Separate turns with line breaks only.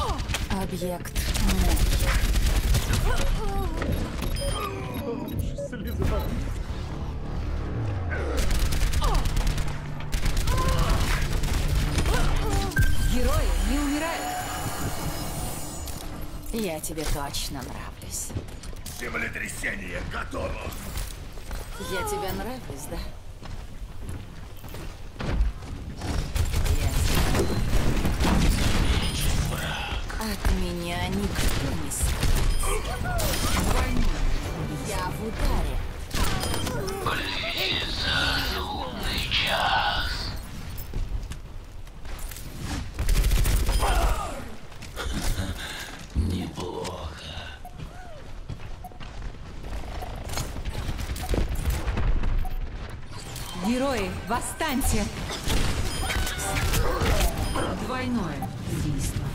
Объект.
Слеза.
Герои не умирают. Я тебе точно нравлюсь.
Землетрясение готово.
Я тебе нравлюсь, да? От меня никто не скрыется. Я в ударе.
Близится лунный час. Неплохо.
Герои, восстаньте! Двойное убийство.